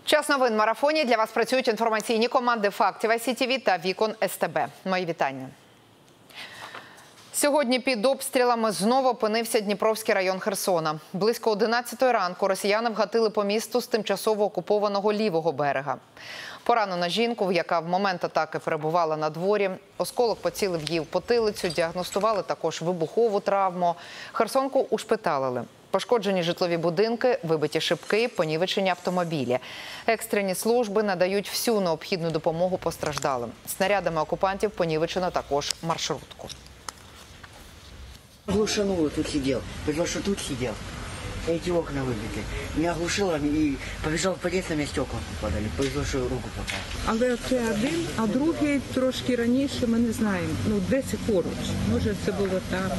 Час новин в марафоні. Для вас працюють інформаційні команди «Фактів ICTV» та «Вікон СТБ». Мої вітання. Сьогодні під обстрілами знову опинився Дніпровський район Херсона. Близько 11-ї ранку росіяни вгатили по місту з тимчасово окупованого лівого берега. Поранена жінку, яка в момент атаки перебувала на дворі. Осколок поцілив її в потилицю, діагностували також вибухову травму. Херсонку ушпиталили. Пошкоджені житлові будинки, вибиті шибки, понівечені автомобілі. Екстрені служби надають всю необхідну допомогу постраждалим. Снарядами окупантів понівечено також маршрутку. Глушануло, тут сидел. Потому что тут сидел. Эти окна выбиты. Меня оглушило и побежал в подъезд, на меня стекла попадали. Повезло, що руку попав. Але це один, а другий трошки раніше, ми не знаємо. Десь поруч. Може, це було так.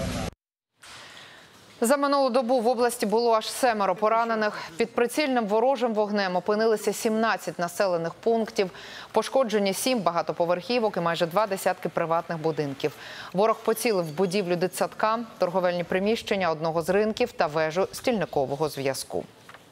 За минулу добу в області було аж 7 поранених. Під прицільним ворожим вогнем опинилися 17 населених пунктів. Пошкоджені 7 багатоповерхівок і майже 2 десятки приватних будинків. Ворог поцілив в будівлю дитсадка, торговельні приміщення одного з ринків та вежу стільникового зв'язку.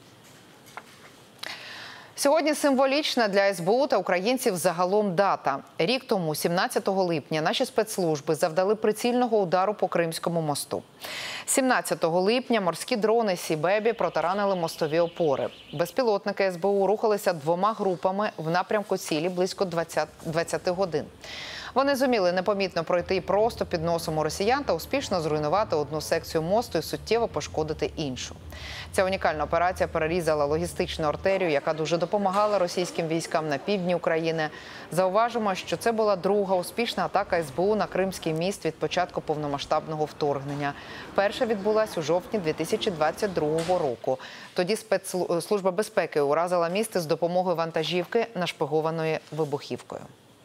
Сьогодні символічна для СБУ та українців загалом дата. Рік тому, 17 липня, наші спецслужби завдали прицільного удару по Кримському мосту. 17 липня морські дрони Сі-Бебі протаранили мостові опори. Безпілотники СБУ рухалися 2 групами в напрямку цілі близько 20 годин. Вони зуміли непомітно пройти просто під носом у росіян та успішно зруйнувати одну секцію мосту і суттєво пошкодити іншу. Ця унікальна операція перерізала логістичну артерію, яка дуже допомагала російським військам на півдні України. Зауважимо, що це була друга успішна атака СБУ на Кримський міст від початку повномасштабного вторгнення. Перша відбулась у жовтні 2022 року. Тоді Служба безпеки уразила місто з допомогою вантажівки, нашпигованої вибухівкою.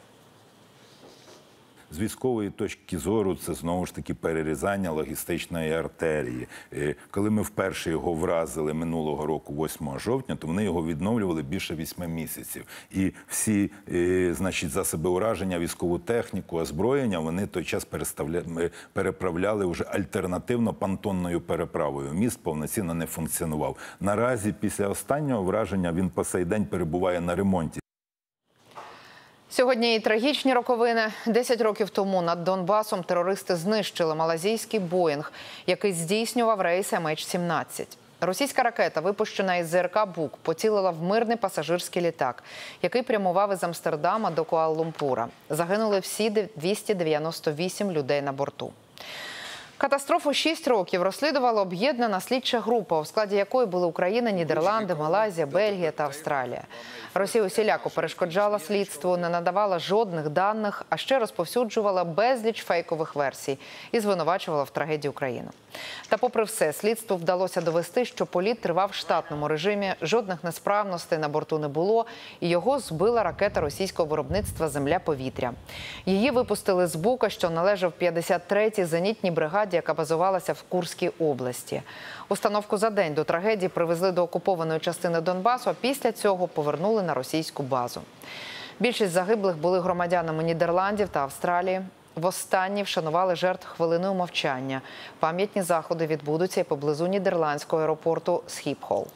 З військової точки зору це знову ж таки перерізання логістичної артерії. Коли ми вперше його вразили минулого року, 8 жовтня, то вони його відновлювали більше 8 місяців. І всі засоби ураження, військову техніку, озброєння, вони той час переправляли вже альтернативно понтонною переправою. Міст повноцінно не функціонував. Наразі після останнього враження він по сей день перебуває на ремонті. Сьогодні і трагічні роковини. 10 років тому над Донбасом терористи знищили малайзійський «Боїнг», який здійснював рейс MH17. Російська ракета, випущена із ЗРК «Бук», поцілила в мирний пасажирський літак, який прямував із Амстердама до Куала-Лумпура. Загинули всі 298 людей на борту. Катастрофу 6 років розслідувала об'єднана слідча група, у складі якої були Україна, Нідерланди, Малайзія, Бельгія та Австралія. Росія усіляко перешкоджала слідству, не надавала жодних даних, а ще розповсюджувала безліч фейкових версій і звинувачувала в трагедії Україну. Та попри все, слідству вдалося довести, що політ тривав в штатному режимі, жодних несправностей на борту не було, і його збила ракета російського виробництва «Земля-повітря». Її випустили з Бука, що належав 53-й зенітній бригаді, яка базувалася в Курській області. Установку за день до трагедії привезли до окупованої частини Донбасу, а після цього повернули на російську базу. Більшість загиблих були громадянами Нідерландів та Австралії. Востаннє вшанували жертв хвилиною мовчання. Пам'ятні заходи відбудуться і поблизу нідерландського аеропорту Схіпхол.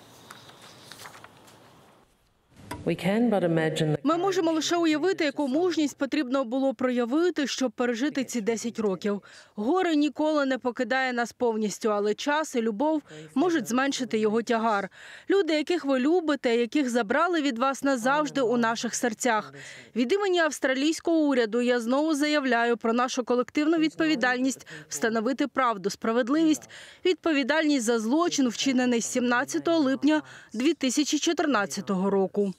Ми можемо лише уявити, яку мужність потрібно було проявити, щоб пережити ці 10 років. Горе ніколи не покидає нас повністю, але час і любов можуть зменшити його тягар. Люди, яких ви любите, яких забрали від вас назавжди у наших серцях. Від імені австралійського уряду я знову заявляю про нашу колективну відповідальність встановити правду, справедливість, відповідальність за злочин, вчинений 17 липня 2014 року.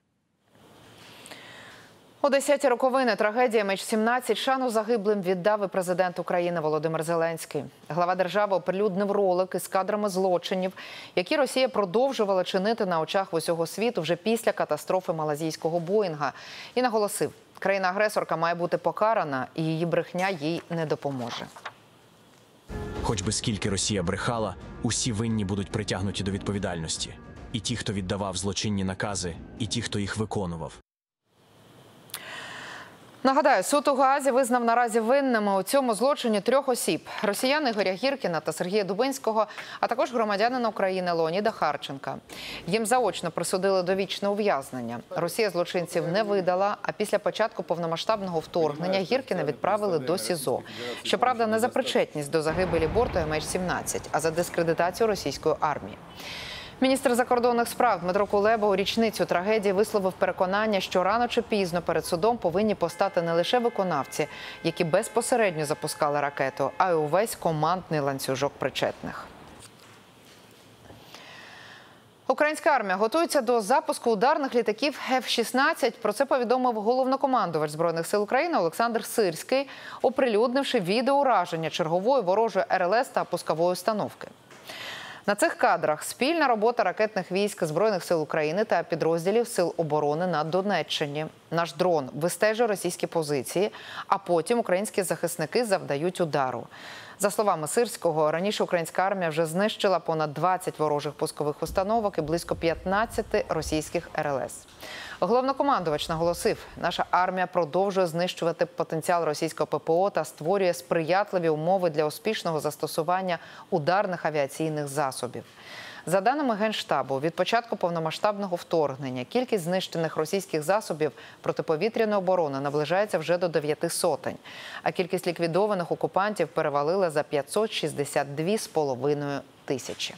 У 10-ті роковини трагедії MH17 шану загиблим віддав і президент України Володимир Зеленський. Глава держави оприлюднив ролик із кадрами злочинів, які Росія продовжувала чинити на очах усього світу вже після катастрофи малайзійського «Боїнга». І наголосив, країна-агресорка має бути покарана, і її брехня їй не допоможе. Хоч би скільки Росія брехала, усі винні будуть притягнуті до відповідальності. І ті, хто віддавав злочинні накази, і ті, хто їх виконував. Нагадаю, суд у Гаазі визнав наразі винними у цьому злочині 3 осіб – росіяни Ігоря Гіркіна та Сергія Дубинського, а також громадянина України Леоніда Харченка. Їм заочно присудили довічне ув'язнення. Росія злочинців не видала, а після початку повномасштабного вторгнення Гіркіна відправили до СІЗО. Щоправда, не за причетність до загибелі борту МН-17, а за дискредитацію російської армії. Міністр закордонних справ Дмитро Кулеба у річницю трагедії висловив переконання, що рано чи пізно перед судом повинні постати не лише виконавці, які безпосередньо запускали ракету, а й увесь командний ланцюжок причетних. Українська армія готується до запуску ударних літаків F-16. Про це повідомив головнокомандувач Збройних сил України Олександр Сирський, оприлюднивши відео ураження чергової ворожої РЛС та пускової установки. На цих кадрах спільна робота ракетних військ Збройних сил України та підрозділів Сил оборони на Донеччині. Наш дрон вистежує російські позиції, а потім українські захисники завдають удару. За словами Сирського, раніше українська армія вже знищила понад 20 ворожих пускових установок і близько 15 російських РЛС. Головнокомандувач наголосив, наша армія продовжує знищувати потенціал російського ППО та створює сприятливі умови для успішного застосування ударних авіаційних засобів. За даними Генштабу, від початку повномасштабного вторгнення кількість знищених російських засобів протиповітряної оборони наближається вже до 900, а кількість ліквідованих окупантів перевалила за 562,5 тисячі.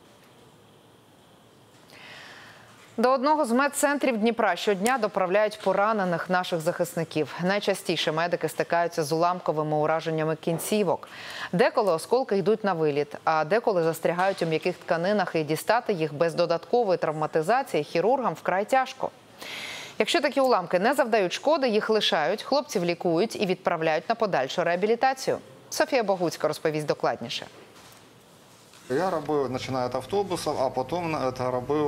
До одного з медцентрів Дніпра щодня доправляють поранених наших захисників. Найчастіше медики стикаються з уламковими ураженнями кінцівок. Деколи осколки йдуть на виліт, а деколи застрягають у м'яких тканинах, і дістати їх без додаткової травматизації хірургам вкрай тяжко. Якщо такі уламки не завдають шкоди, їх лишають, хлопців лікують і відправляють на подальшу реабілітацію. Софія Богуцька розповість докладніше. Я робив, починаю від автобусів, а потім робив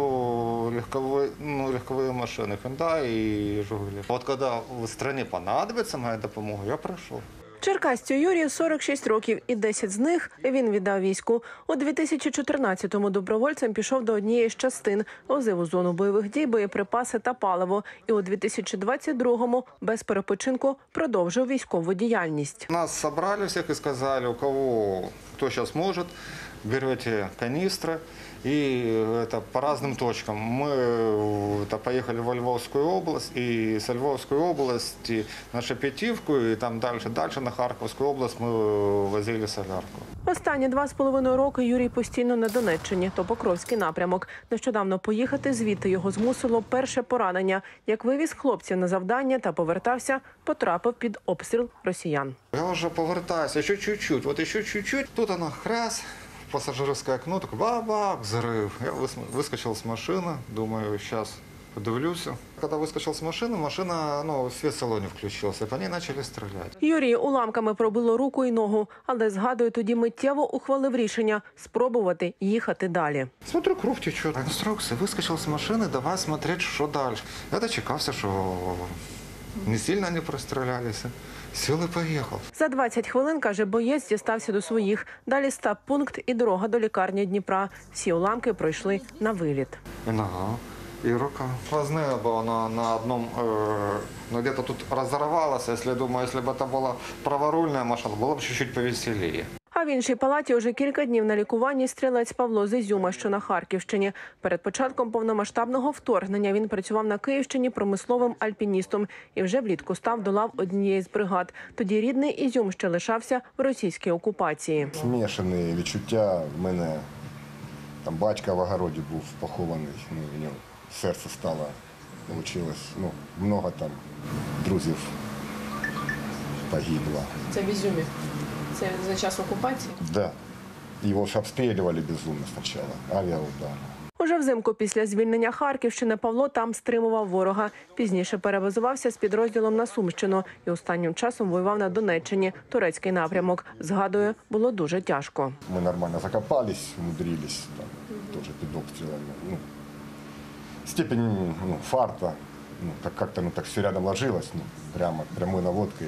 легкові машини Hyundai і Жигулі. От коли в країні понадобиться моя допомога, я прийшов. Черкасцю Юрію 46 років, і 10 з них він віддав війську. У 2014-му добровольцем пішов до однієї з частин, возив у зону бойових дій боєприпаси та паливо. І у 2022-му без перепочинку продовжив військову діяльність. Нас зібрали всіх і сказали, у кого, хто зараз може, берете канистры и это по разным точкам. Мы поехали во Львовскую область, и с Львовской области на Шепетівку, и там дальше на Харківську область ми возили солярку. Останні 2,5 роки Юрій постійно на Донеччині, то Покровський напрямок. Нещодавно поїхати звідти його змусило перше поранення. Як вивіз хлопців на завдання та повертався, потрапив під обстріл росіян. Я вже повертаюся, ще чуть-чуть, от ще чуть-чуть, тут вона хрясь. Пассажирское окно, такой бабах, взрыв. Я выскочил с машины, думаю, сейчас подивлюся. Когда выскочил с машины, машина, свет в салоне включился, и по ней начали стрелять. Юрій уламками пробило руку і ногу, але, згадує, тоді миттєво ухвалив рішення спробувати їхати далі. Смотрю, кров течет. Инструкция, выскочил с машины, давай смотреть, что дальше. Я дочекався, що не сильно вони прострілялися. Сіл і поїхав. За 20 хвилин, каже, боєць дістався до своїх. Далі стаб-пункт і дорога до лікарні Дніпра. Всі уламки пройшли на виліт. І нога, і рука. Сквозная була на одному, где-то тут розірвалася. Якщо б це була праворульна машина, було б чуть-чуть повеселіше. А в іншій палаті уже кілька днів на лікуванні стрілець Павло з Ізюма, що на Харківщині. Перед початком повномасштабного вторгнення він працював на Київщині промисловим альпіністом і вже влітку став до лав однієї з бригад. Тоді рідний Ізюм ще лишався в російській окупації. Змішані відчуття. В мене там батько в огороді був похований, у нього серце стало, вийшло, много там друзів погибло. Це в Ізюмі? Це за час окупації? Да. Його ж обстрілювали безумно спочатку, авіаудар. Уже взимку після звільнення Харківщини Павло там стримував ворога. Пізніше перевозувався з підрозділом на Сумщину і останнім часом воював на Донеччині, турецький напрямок. Згадує, було дуже тяжко. Ми нормально закопались, умудрились, там, теж під обстрілами. Степень фарта, как-то так все рядом ложилось, прямой наводкой.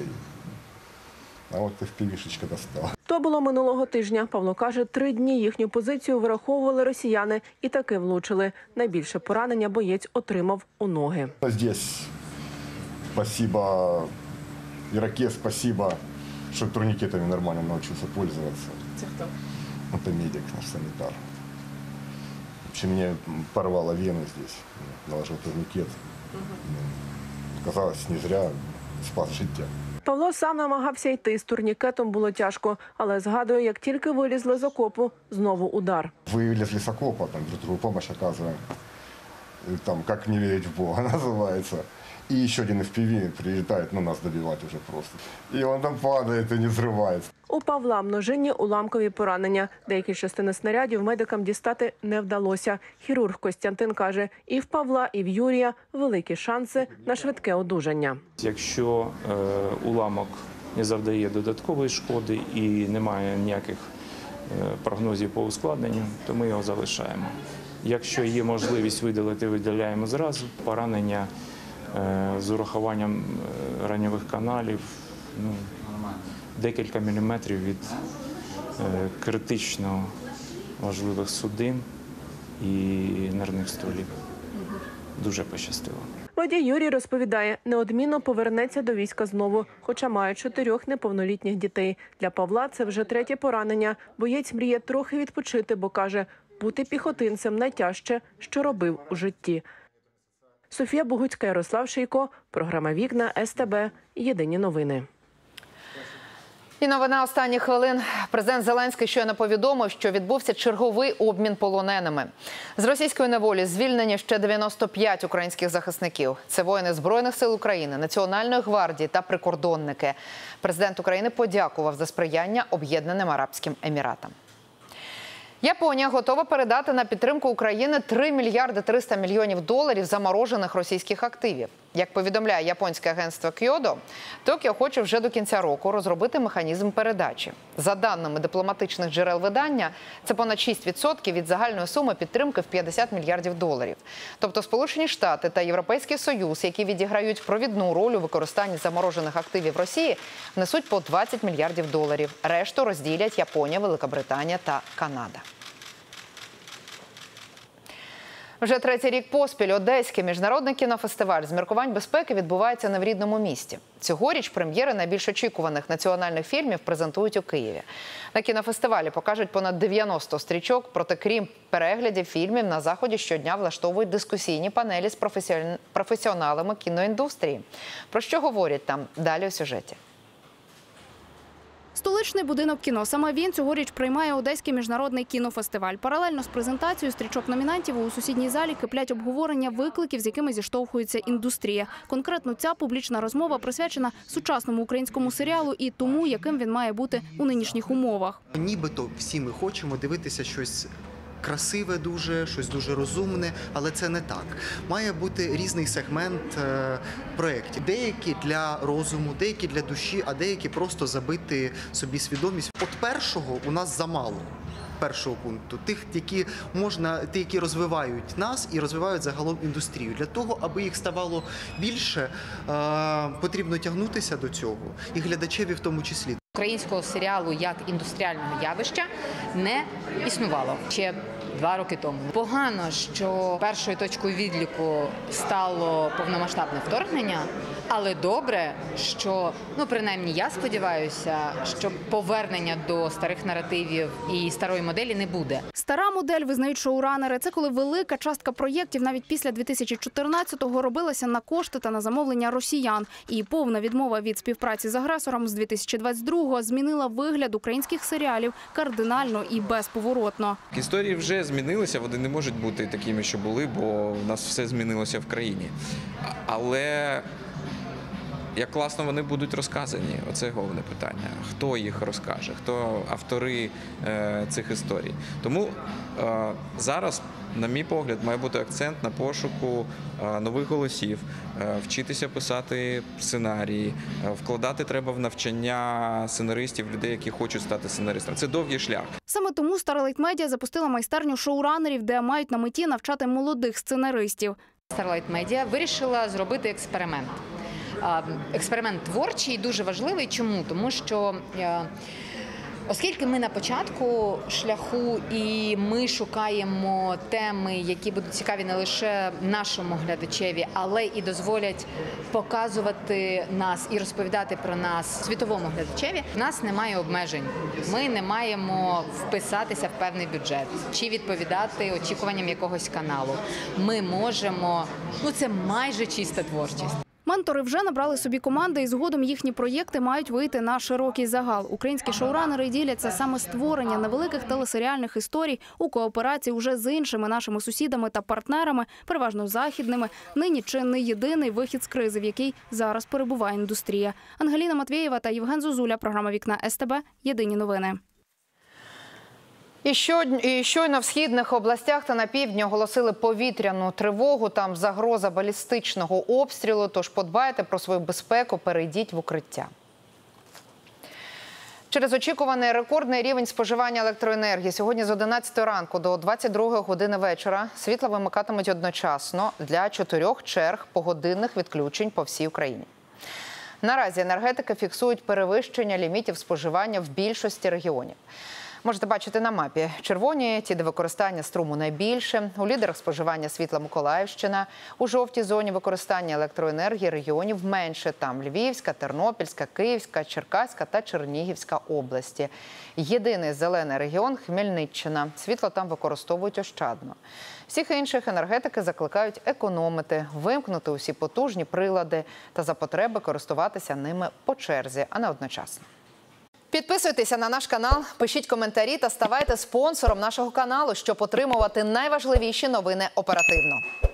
А от FPV-шечка достала. То було минулого тижня. Павло каже, 3 дні їхню позицію вираховували росіяни і таки влучили. Найбільше поранення боєць отримав у ноги. Здесь спасибо Ираке спасибо, что турникетами нормально научился пользоваться. Це хто? Это медик, наш санитар. В общем, мне порвало вену здесь, наложил турникет. Казалось, не зря спас життя. Павло сам намагався йти, з турнікетом було тяжко, але згадує, як тільки вилізли з окопу, знову удар. Вылезли с окопа, там друг другу помощь оказываем. И там «Как не верить в Бога» называется. И еще один FPV прилетает, нас добивать уже просто. И он там падает и не взрывается. У Павла множинні уламкові поранення. Деякі частини снарядів медикам дістати не вдалося. Хірург Костянтин каже, і в Павла, і в Юрія великі шанси на швидке одужання. Якщо уламок не завдає додаткової шкоди і немає ніяких прогнозів по ускладненню, то ми його залишаємо. Якщо є можливість видалити, видаляємо зразу. Поранення з урахуванням раньових каналів, декілька міліметрів від критично важливих судин і нервних столів. Дуже пощастило. Водій Юрій розповідає, неодмінно повернеться до війська знову, хоча має 4 неповнолітніх дітей. Для Павла це вже 3-тє поранення. Боєць мріє трохи відпочити, бо каже, бути піхотинцем найтяжче, що робив у житті. Софія Богуцька, Ярослав Шийко, програма «Вікна», СТБ, Єдині новини. І новина останніх хвилин. Президент Зеленський щойно повідомив, що відбувся черговий обмін полоненими. З російської неволі звільнені ще 95 українських захисників. Це воїни Збройних сил України, Національної гвардії та прикордонники. Президент України подякував за сприяння Об'єднаним Арабським Еміратам. Японія готова передати на підтримку України 3 мільярди 300 мільйонів доларів заморожених російських активів. Як повідомляє японське агентство Кьодо, Токіо хоче вже до кінця року розробити механізм передачі. За даними дипломатичних джерел видання, це понад 6% від загальної суми підтримки в 50 мільярдів доларів. Тобто Сполучені Штати та Європейський Союз, які відіграють провідну роль у використанні заморожених активів Росії, внесуть по 20 мільярдів доларів. Решту розділять Японія, Великобританія та Канада. Вже 3-й рік поспіль Одеський міжнародний кінофестиваль з міркувань безпеки відбувається не в рідному місті. Цьогоріч прем'єри найбільш очікуваних національних фільмів презентують у Києві. На кінофестивалі покажуть понад 90 стрічок, проте крім переглядів фільмів, на заході щодня влаштовують дискусійні панелі з професіоналами кіноіндустрії. Про що говорять там? Далі у сюжеті. Столичний будинок кіно. Саме він цьогоріч приймає Одеський міжнародний кінофестиваль. Паралельно з презентацією стрічок номінантів у сусідній залі киплять обговорення викликів, з якими зіштовхується індустрія. Конкретно ця публічна розмова присвячена сучасному українському серіалу і тому, яким він має бути у нинішніх умовах. Нібито всі ми хочемо дивитися щось красиве дуже, щось дуже розумне, але це не так. Має бути різний сегмент проєктів. Деякі для розуму, деякі для душі, а деякі просто забити собі свідомість. От першого у нас замало. Першого пункту. Тих, які розвивають нас і розвивають загалом індустрію. Для того, аби їх ставало більше, потрібно тягнутися до цього. І глядачеві в тому числі. Українського серіалу як індустріального явища не існувало ще 2 роки тому. Погано, що першою точкою відліку стало повномасштабне вторгнення, але добре, що, принаймні я сподіваюся, що повернення до старих наративів і старої моделі не буде. Стара модель, визнають шоуранери, це коли велика частка проєктів навіть після 2014-го робилася на кошти та на замовлення росіян. І повна відмова від співпраці з агресором з 2022-го змінила вигляд українських серіалів кардинально і безповоротно. Історії вже змінилися, вони не можуть бути такими, що були, бо в нас все змінилося в країні. Але як класно вони будуть розказані, оце головне питання. Хто їх розкаже, хто автори цих історій. Тому зараз, на мій погляд, має бути акцент на пошуку нових голосів, вчитися писати сценарії, вкладати треба в навчання сценаристів, людей, які хочуть стати сценаристами. Це довгий шлях. Саме тому Starlight Media запустила майстерню шоуранерів, де мають на меті навчати молодих сценаристів. Starlight Media вирішила зробити експеримент. Експеримент творчий, дуже важливий. Чому? Тому що Оскільки ми на початку шляху і ми шукаємо теми, які будуть цікаві не лише нашому глядачеві, але і дозволять показувати нас і розповідати про нас світовому глядачеві, в нас немає обмежень. Ми не маємо вписатися в певний бюджет чи відповідати очікуванням якогось каналу. Ми можемо, це майже чиста творчість. Ментори вже набрали собі команди, і згодом їхні проєкти мають вийти на широкий загал. Українські шоуранери діляться саме створення невеликих телесеріальних історій у кооперації уже з іншими нашими сусідами та партнерами, переважно західними. Нині чи не єдиний вихід з кризи, в якій зараз перебуває індустрія. Ангеліна Матвєєва та Євген Зозуля. Програма «Вікна СТБ». Єдині новини. І щойно в східних областях та на півдні оголосили повітряну тривогу. Там загроза балістичного обстрілу, тож подбайте про свою безпеку, перейдіть в укриття. Через очікуваний рекордний рівень споживання електроенергії сьогодні з 11 ранку до 22 години вечора світло вимикатимуть одночасно для 4 черг погодинних відключень по всій Україні. Наразі енергетики фіксують перевищення лімітів споживання в більшості регіонів. Можете бачити на мапі. Червоні – ті, де використання струму найбільше. У лідерах споживання світла Миколаївщина. У жовтій зоні використання електроенергії регіонів менше. Там Львівська, Тернопільська, Київська, Черкаська та Чернігівська області. Єдиний зелений регіон – Хмельниччина. Світло там використовують ощадно. Всіх інших енергетики закликають економити, вимкнути усі потужні прилади та за потреби користуватися ними по черзі, а не одночасно. Підписуйтеся на наш канал, пишіть коментарі та ставайте спонсором нашого каналу, щоб отримувати найважливіші новини оперативно.